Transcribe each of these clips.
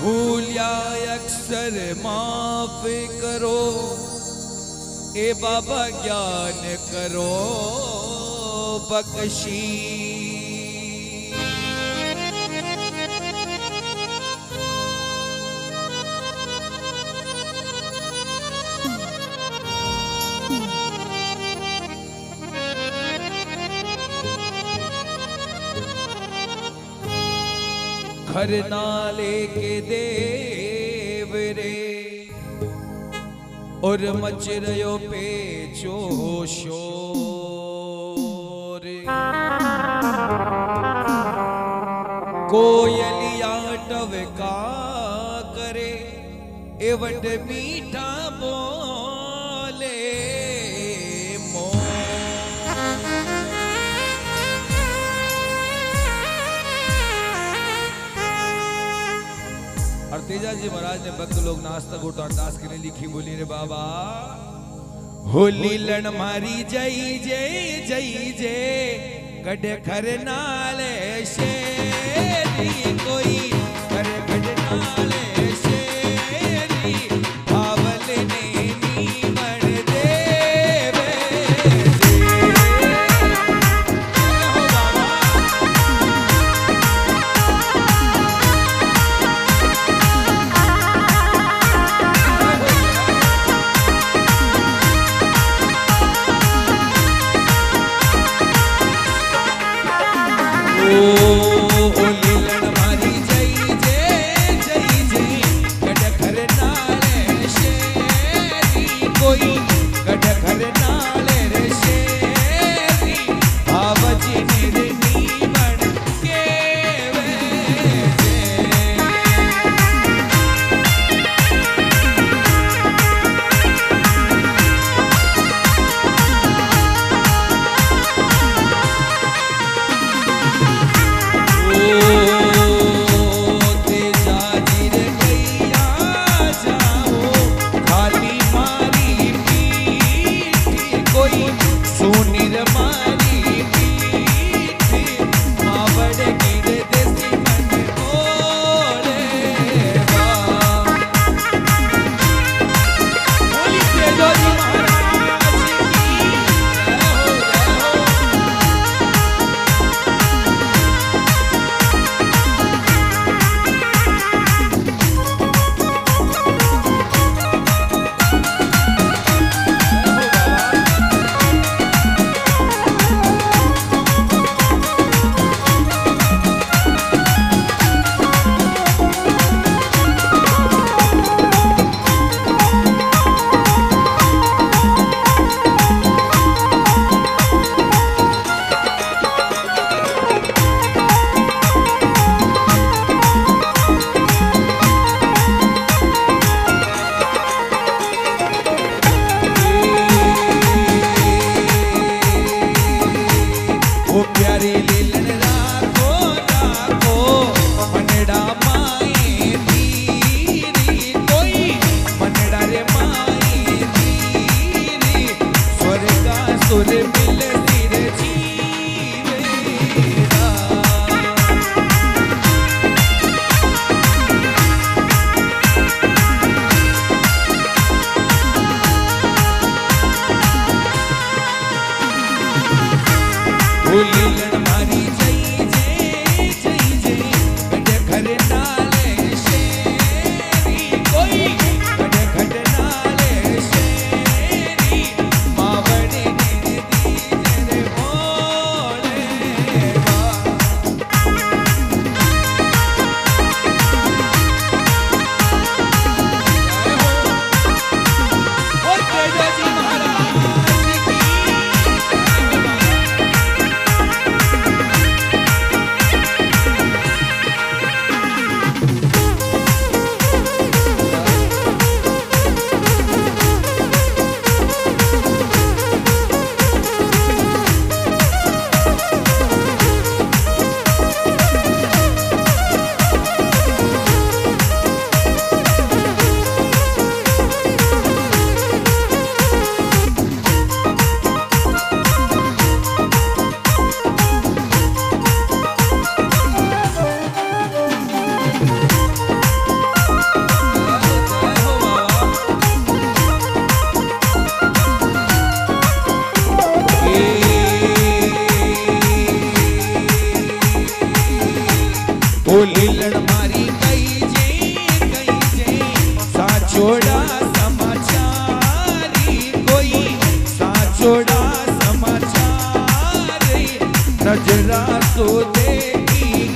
भूलिया अक्सर माफ करो, ए बाबा ज्ञान करो बख्शी। घर नाले के देव रे और मच रयो पे शोर। कोयलिया टवका करे एवट मीठा बोले और तेजा जी महाराज ने भक्त लोग नास्ता गोटा अरदास के लिए लिखी, बोली रे बाबा होली लड़ मारी जय जय जय जय गढ़ खर नाले शेरी कोई कर गढ़ नाले शेरी पावल ने नीमड़ देवे होली लड़ मारी लीलण मारी कई जे साचोड़ा समाचारी कोई साचोड़ा समाचारी नजरा सो देखी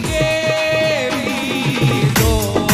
केवी दो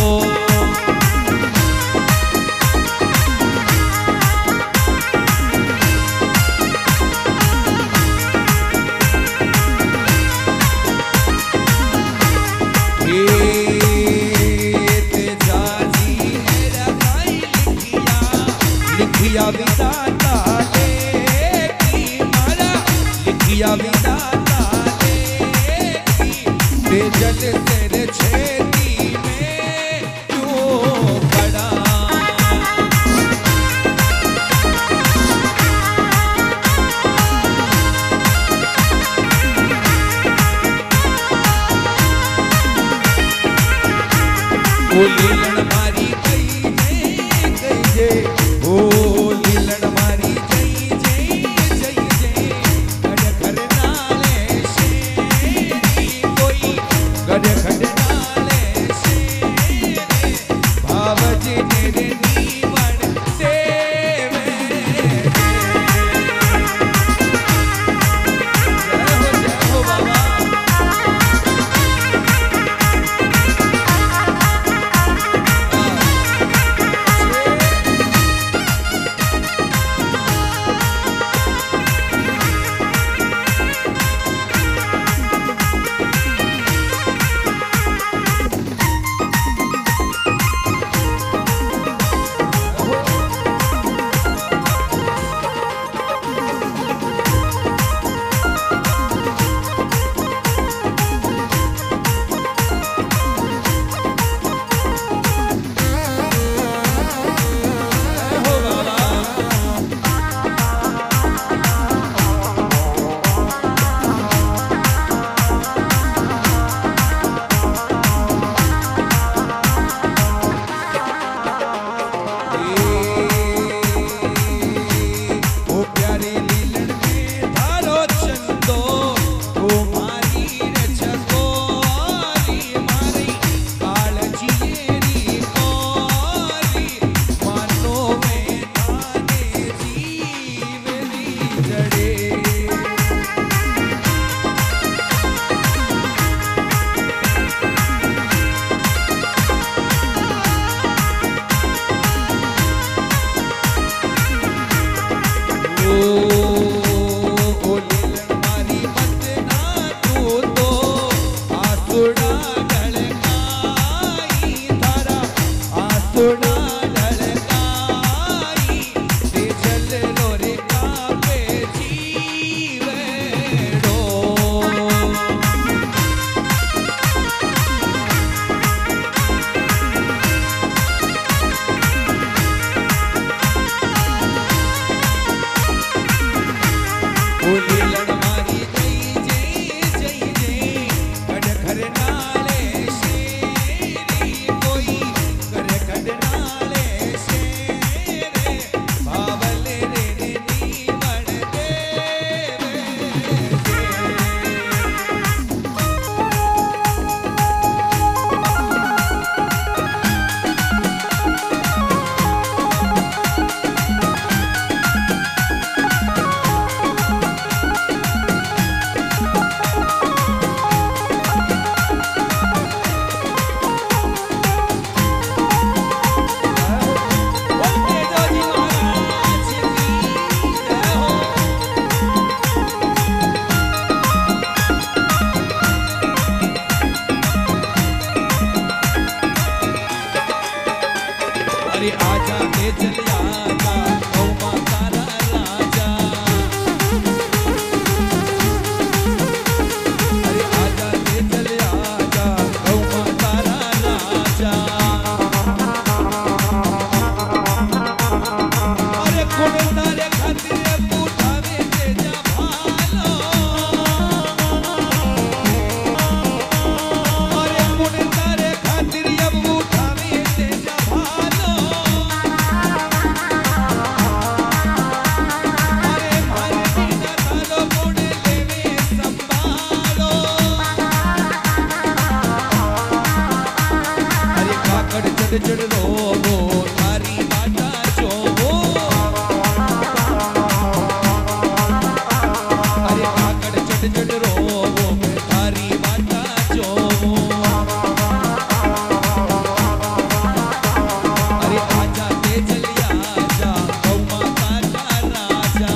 लिखिया विदाता देखी मारा लिखिया विदाता देखी बेजल तेरे छेती में क्यों पड़ा वो लीलन मारी गई जे ओ लीलन मारी जय जय गड़ खड़ नाले शेरी कोई गड़ खड़ नाले शेरी भावजी तेरे नीवण देवे जय हो बाबा आजा के चल आजा गौ माता राजा अरे आजा के चल आजा गौ माता राजा अरे कोण तारे खातिर पुठावे ते जा भालो अरे कोण तारे खातिर अब उठावे ते जा भालो चढ़ चढ़ रोवो थारी बाटा चोवो अरे काकड़ चढ़ चढ़ रोवो थारी बाटा चोवो अरे आजा तेजलिया आजा गौ माता का राजा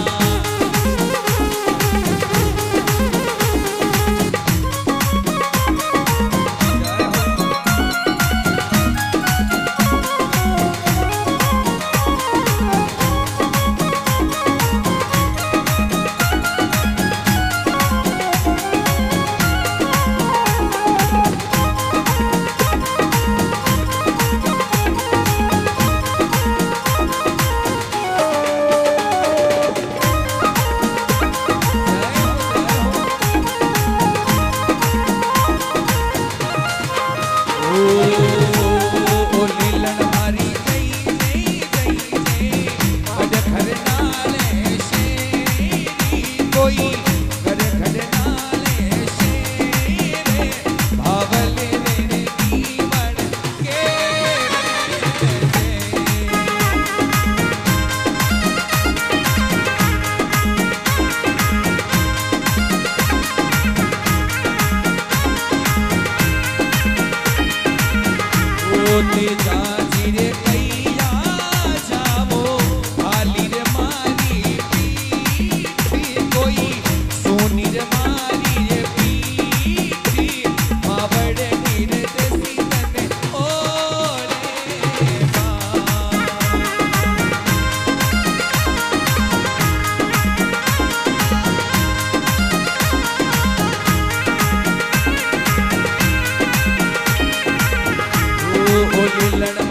लड़